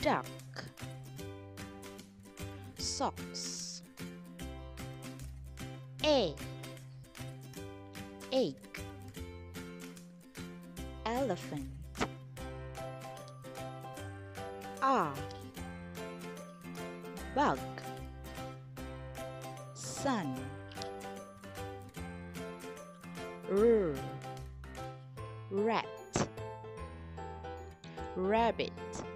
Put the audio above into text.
duck, socks, A, egg, elephant, R, bug, sun, R, rat, rabbit,